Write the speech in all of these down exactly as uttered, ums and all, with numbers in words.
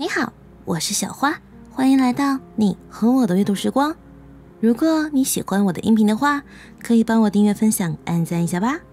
你好，我是小花，欢迎来到你和我的阅读时光。如果你喜欢我的音频的话，可以帮我订阅、分享、按赞一下吧。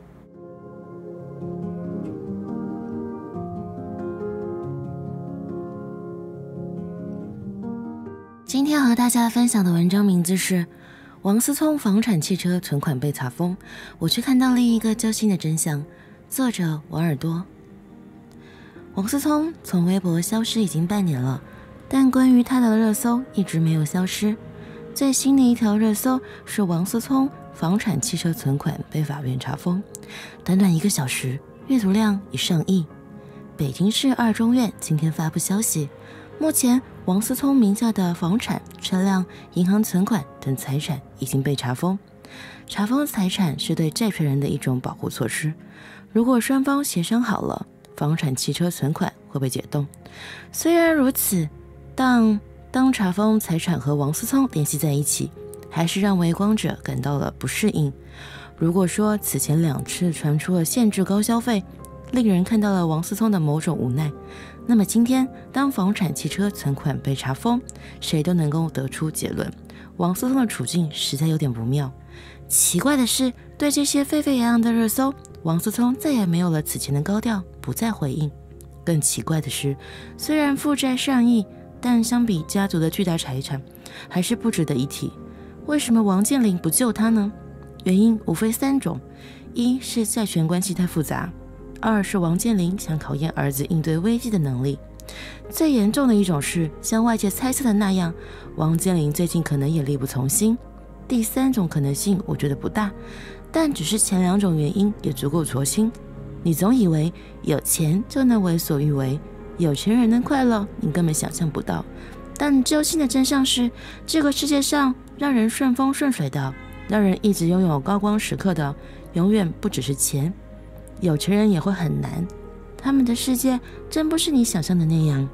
今天和大家分享的文章名字是王思聪房产汽车存款被查封，我却看到另一个揪心的真相。作者王耳朵。王思聪从微博消失已经半年了，但关于他的热搜一直没有消失。最新的一条热搜是王思聪房产汽车存款被法院查封，短短一个小时，阅读量已上亿。北京市二中院今天发布消息，目前王思聪名下的房产、车辆、银行存款等财产已经被查封。查封财产是对债权人的一种保护措施，如果双方协商好了，房产汽车存款会被解冻。虽然如此，当当查封财产和王思聪联系在一起，还是让围观者感到了不适应。如果说此前两次传出了限制高消费，令人看到了王思聪的某种无奈，那么今天当房产汽车存款被查封，谁都能够得出结论，王思聪的处境实在有点不妙。奇怪的是，对这些沸沸扬扬的热搜，王思聪再也没有了此前的高调，不再回应。更奇怪的是，虽然负债上亿，但相比家族的巨大财产，还是不值得一提。为什么王健林不救他呢？原因无非三种：一是债权关系太复杂，二是王健林想考验儿子应对危机的能力，最严重的一种是像外界猜测的那样，王健林最近可能也力不从心。第三种可能性我觉得不大，但只是前两种原因也足够戳心。你总以为有钱就能为所欲为，有钱人的快乐你根本想象不到，但揪心的真相是，这个世界上让人顺风顺水的，让人一直拥有高光时刻的，永远不只是钱。有钱人也会很难，他们的世界真不是你想象的那样。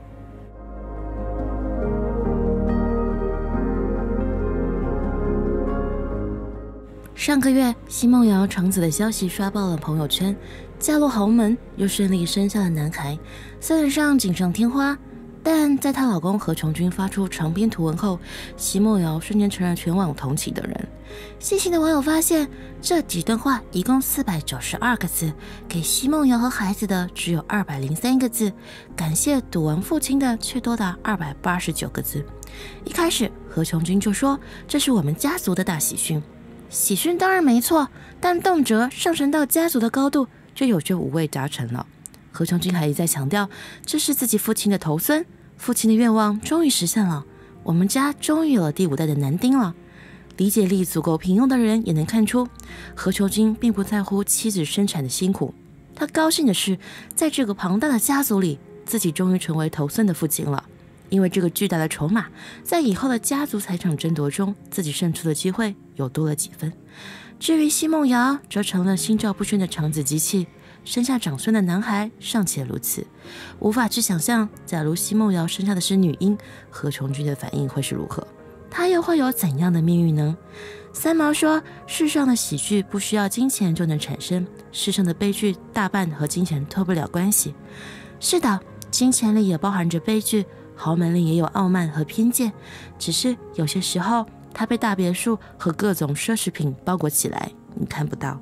上个月，奚梦瑶长子的消息刷爆了朋友圈，嫁入豪门，又顺利生下了男孩，虽然上锦上添花，但在她老公何炅君发出长篇图文后，奚梦瑶瞬间成了全网同情的人。细心的网友发现，这几段话一共四百九十二个字，给奚梦瑶和孩子的只有二百零三个字，感谢赌王父亲的却多达二百八十九个字。一开始，何炅君就说这是我们家族的大喜讯。喜讯当然没错，但动辄上升到家族的高度，就有些五味杂陈了。何炅君还一再强调，这是自己父亲的头孙，父亲的愿望终于实现了，我们家终于有了第五代的男丁了。理解力足够平庸的人也能看出，何炅君并不在乎妻子生产的辛苦，他高兴的是，在这个庞大的家族里，自己终于成为头孙的父亲了。因为这个巨大的筹码，在以后的家族财产争夺中，自己胜出的机会又多了几分。至于奚梦瑶，则成了心照不宣的长子机器，生下长孙的男孩尚且如此，无法去想象，假如奚梦瑶生下的是女婴，何炅君的反应会是如何？他又会有怎样的命运呢？三毛说，世上的喜剧不需要金钱就能产生，世上的悲剧大半和金钱脱不了关系。是的，金钱里也包含着悲剧，豪门里也有傲慢和偏见，只是有些时候它被大别墅和各种奢侈品包裹起来，你看不到。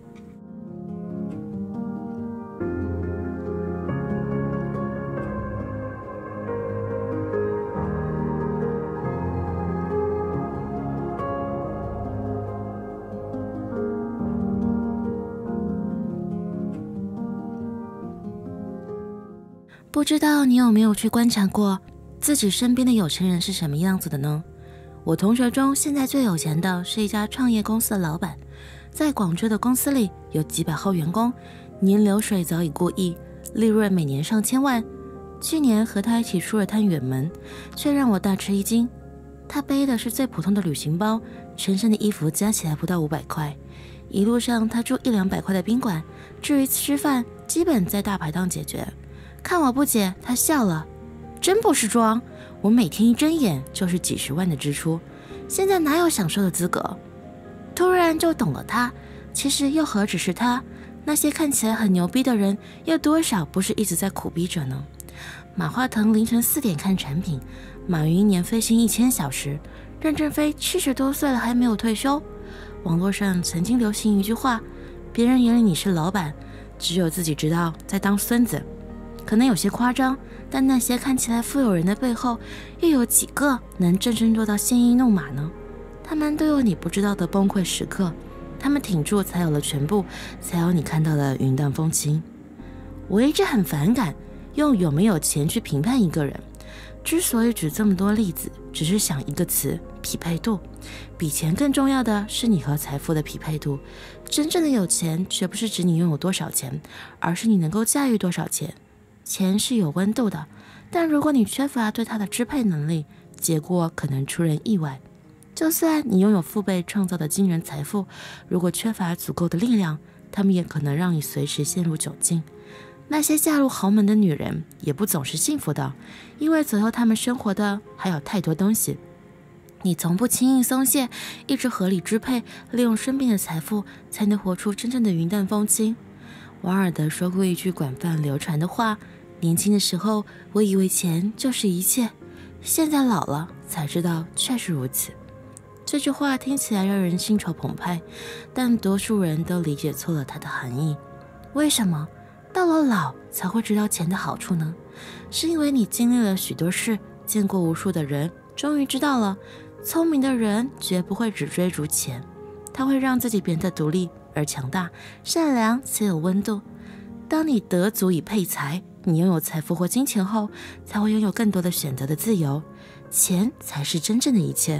不知道你有没有去观察过自己身边的有钱人是什么样子的呢？我同学中现在最有钱的是一家创业公司的老板，在广州的公司里有几百号员工，年流水早已过亿，利润每年上千万。去年和他一起出了趟远门，却让我大吃一惊。他背的是最普通的旅行包，全身的衣服加起来不到五百块，一路上他住一两百块的宾馆，至于吃饭基本在大排档解决。看我不解，他笑了，真不是装，我每天一睁眼就是几十万的支出，现在哪有享受的资格？突然就懂了他，其实又何止是他，那些看起来很牛逼的人，又多少不是一直在苦逼着呢？ 马化腾凌晨四点看产品，马云一年飞行一千小时，任正非七十多岁了还没有退休。网络上曾经流行一句话：别人眼里你是老板，只有自己知道在当孙子。可能有些夸张，但那些看起来富有人的背后，又有几个能真正做到鲜衣怒马呢？他们都有你不知道的崩溃时刻，他们挺住才有了全部，才有你看到的云淡风轻。我一直很反感用有没有钱去评判一个人，之所以举这么多例子，只是想一个词：匹配度。比钱更重要的是你和财富的匹配度。真正的有钱，绝不是指你拥有多少钱，而是你能够驾驭多少钱。钱是有温度的，但如果你缺乏对它的支配能力，结果可能出人意外。就算你拥有父辈创造的惊人财富，如果缺乏足够的力量，他们也可能让你随时陷入窘境。那些嫁入豪门的女人也不总是幸福的，因为左右她们生活的还有太多东西。你从不轻易松懈，一直合理支配，利用身边的财富，才能活出真正的云淡风轻。王尔德说过一句广泛流传的话：年轻的时候，我以为钱就是一切，现在老了才知道确实如此。这句话听起来让人心潮澎湃，但多数人都理解错了它的含义。为什么到了老才会知道钱的好处呢？是因为你经历了许多事，见过无数的人，终于知道了，聪明的人绝不会只追逐钱，他会让自己变得独立而强大，善良且有温度。当你得足以配财，你拥有财富或金钱后，才会拥有更多的选择的自由。钱才是真正的一切。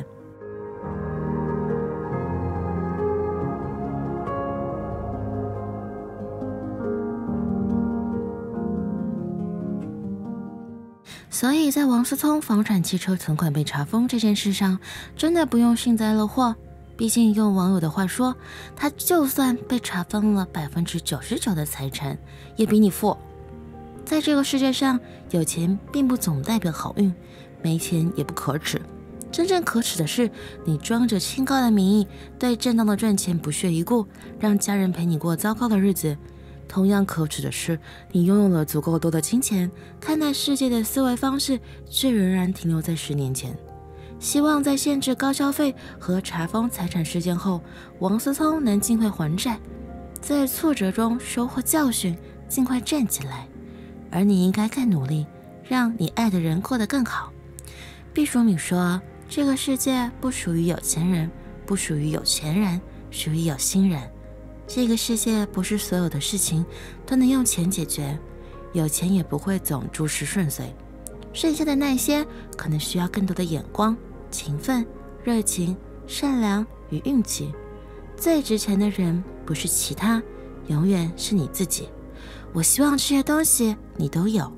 所以在王思聪房产汽车存款被查封这件事上，真的不用幸灾乐祸。毕竟用网友的话说，他就算被查封了百分之九十九的财产，也比你富。在这个世界上，有钱并不总代表好运，没钱也不可耻。真正可耻的是，你装着清高的名义，对正当的赚钱不屑一顾，让家人陪你过糟糕的日子。同样可耻的是，你拥有了足够多的金钱，看待世界的思维方式却仍然停留在十年前。希望在限制高消费和查封财产事件后，王思聪能尽快还债，在挫折中收获教训，尽快站起来。而你应该更努力，让你爱的人过得更好。毕淑敏说，这个世界不属于有钱人，不属于有钱人，属于有心人。这个世界不是所有的事情都能用钱解决，有钱也不会总诸事顺遂，剩下的那些可能需要更多的眼光、勤奋、热情、善良与运气。最值钱的人不是其他，永远是你自己。我希望这些东西你都有。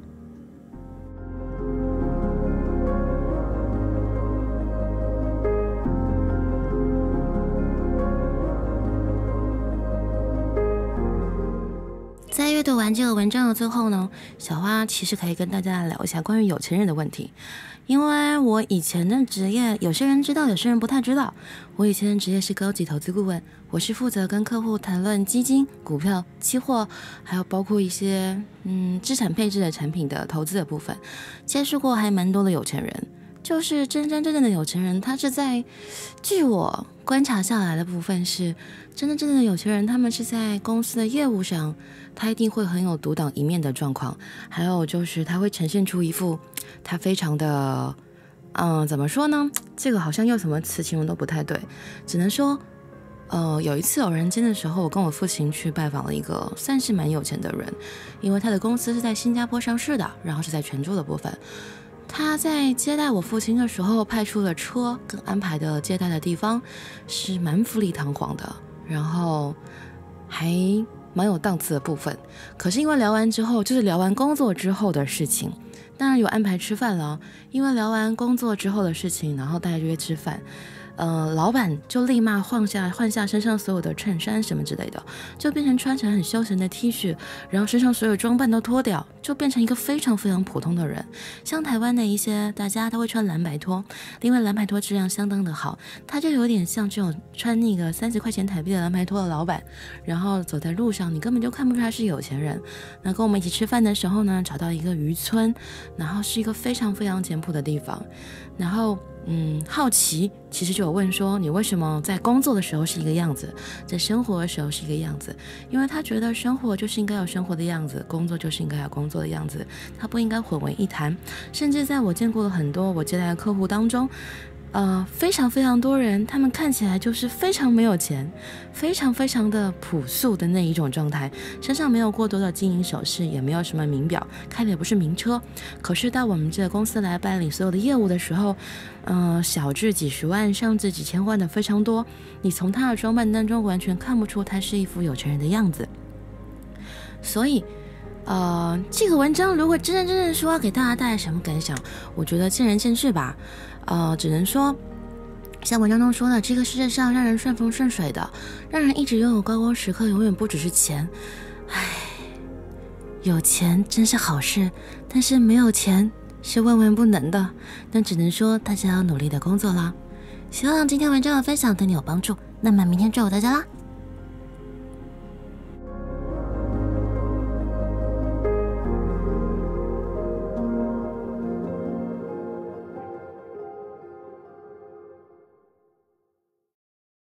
在阅读完这个文章的最后呢，小花其实可以跟大家聊一下关于有钱人的问题。因为我以前的职业，有些人知道，有些人不太知道。我以前的职业是高级投资顾问，我是负责跟客户谈论基金、股票、期货，还有包括一些嗯资产配置的产品的投资的部分。接触过还蛮多的有钱人，就是真真正正的有钱人，他是在据我观察下来的部分是，真真正正的有钱人，他们是在公司的业务上，他一定会很有独当一面的状况，还有就是他会呈现出一副他非常的，嗯，怎么说呢？这个好像用什么词形容都不太对，只能说，呃，有一次偶然间的时候，我跟我父亲去拜访了一个算是蛮有钱的人，因为他的公司是在新加坡上市的，然后是在泉州的部分。他在接待我父亲的时候，派出了车跟安排的接待的地方是蛮富丽堂皇的，然后还蛮有档次的部分。可是因为聊完之后，就是聊完工作之后的事情，当然有安排吃饭了。因为聊完工作之后的事情，然后大家就约吃饭。 呃，老板就立马换下换下身上所有的衬衫什么之类的，就变成穿成很休闲的 T 恤，然后身上所有装扮都脱掉，就变成一个非常非常普通的人。像台湾的一些大家都会穿蓝白拖，因为蓝白拖质量相当的好，他就有点像这种穿那个三十块钱台币的蓝白拖的老板，然后走在路上你根本就看不出他是有钱人。那跟我们一起吃饭的时候呢，找到一个渔村，然后是一个非常非常简朴的地方，然后嗯，好奇其实就有问说，你为什么在工作的时候是一个样子，在生活的时候是一个样子？因为他觉得生活就是应该有生活的样子，工作就是应该有工作的样子，他不应该混为一谈。甚至在我见过了很多我接待的客户当中，呃，非常非常多人，他们看起来就是非常没有钱，非常非常的朴素的那一种状态，身上没有过多的金银首饰，也没有什么名表，开的也不是名车。可是到我们这个公司来办理所有的业务的时候，呃，小至几十万，上至几千万的非常多。你从他的装扮当中完全看不出他是一副有钱人的样子。所以呃，这个文章如果真真正正说要给大家带来什么感想，我觉得见仁见智吧。呃，只能说像文章中说的，这个世界上让人顺风顺水的，让人一直拥有高光时刻，永远不只是钱。唉，有钱真是好事，但是没有钱是万万不能的。那只能说大家要努力的工作啦。希望今天文章的分享对你有帮助，那么明天就有大家啦。